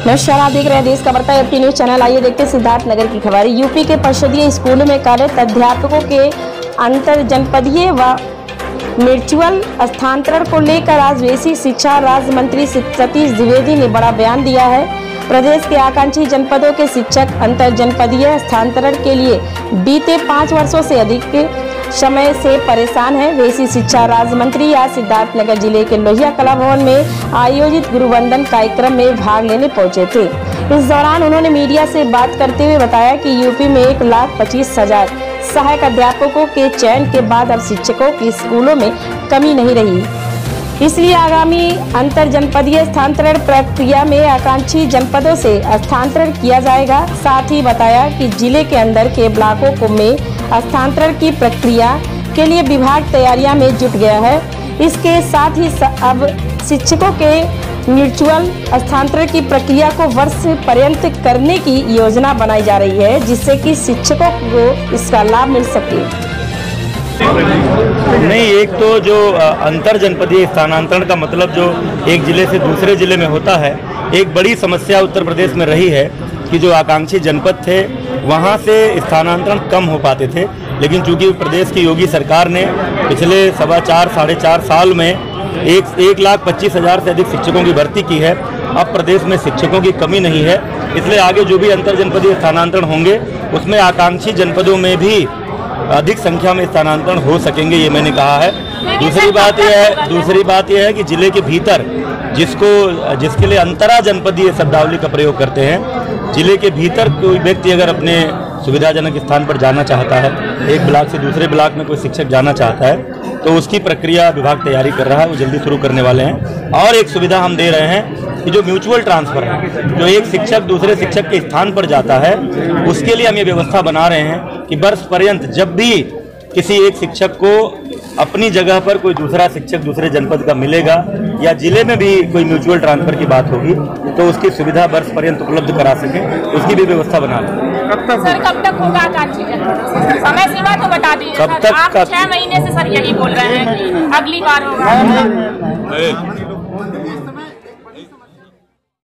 नमस्कार, आप देख रहे हैं देश का बढ़ता एपी न्यूज चैनल। आइए देखते हैं सिद्धार्थ नगर की खबर। यूपी के परिषदीय स्कूलों में कार्यरत अध्यापकों के अंतर जनपदीय व म्यूचुअल स्थानांतरण को लेकर आज वेसी शिक्षा राज्य मंत्री सतीश द्विवेदी ने बड़ा बयान दिया है। प्रदेश के आकांक्षी जनपदों के शिक्षक अंतर जनपदीय स्थानांतरण के लिए बीते 5 वर्षों से अधिक समय से परेशान है। वेसी शिक्षा राज्य मंत्री आज सिद्धार्थनगर जिले के लोहिया कला भवन में आयोजित गुरुवंदन कार्यक्रम में भाग लेने पहुंचे थे। इस दौरान उन्होंने मीडिया से बात करते हुए बताया कि यूपी में 1,25,000 सहायक अध्यापकों के चयन के बाद अब शिक्षकों की स्कूलों में कमी नहीं रही, इसलिए आगामी अंतर जनपदीय स्थानांतरण प्रक्रिया में आकांक्षी जनपदों से स्थानांतरण किया जाएगा। साथ ही बताया कि जिले के अंदर के ब्लॉकों में स्थानांतरण की प्रक्रिया के लिए विभाग तैयारियां में जुट गया है। इसके साथ ही अब शिक्षकों के म्यूचुअल स्थानांतरण की प्रक्रिया को वर्ष पर्यंत करने की योजना बनाई जा रही है, जिससे कि शिक्षकों को इसका लाभ मिल सके। नहीं, एक तो जो अंतर जनपदीय स्थानांतरण का मतलब जो एक जिले से दूसरे जिले में होता है, एक बड़ी समस्या उत्तर प्रदेश में रही है कि जो आकांक्षी जनपद थे वहाँ से स्थानांतरण कम हो पाते थे। लेकिन चूंकि प्रदेश की योगी सरकार ने पिछले 4.5 साल में 1,25,000 से अधिक शिक्षकों की भर्ती की है। अब प्रदेश में शिक्षकों की कमी नहीं है, इसलिए आगे जो भी अंतर जनपदीय स्थानांतरण होंगे उसमें आकांक्षी जनपदों में भी अधिक संख्या में स्थानांतरण हो सकेंगे, ये मैंने कहा है। दूसरी बात यह है कि जिले के भीतर जिसके लिए अंतरा जनपदीय शब्दावली का प्रयोग करते हैं, जिले के भीतर कोई व्यक्ति अगर अपने सुविधाजनक स्थान पर जाना चाहता है, एक ब्लॉक से दूसरे ब्लॉक में कोई शिक्षक जाना चाहता है, तो उसकी प्रक्रिया विभाग तैयारी कर रहा है, वो जल्दी शुरू करने वाले हैं। और एक सुविधा हम दे रहे हैं कि जो म्यूचुअल ट्रांसफ़र है, जो एक शिक्षक दूसरे शिक्षक के स्थान पर जाता है, उसके लिए हम ये व्यवस्था बना रहे हैं कि वर्ष पर्यंत जब भी किसी एक शिक्षक को अपनी जगह पर कोई दूसरा शिक्षक दूसरे जनपद का मिलेगा या जिले में भी कोई म्यूचुअल ट्रांसफर की बात होगी तो उसकी सुविधा वर्ष पर्यंत उपलब्ध करा सकें, उसकी भी व्यवस्था बना लें। कब तक होगा आकांक्षी जनपद? समय सीमा तो बता दीजिए। कब तक? आप 6 महीने से सर यही बोल रहे हैं कि अगली बार होगा।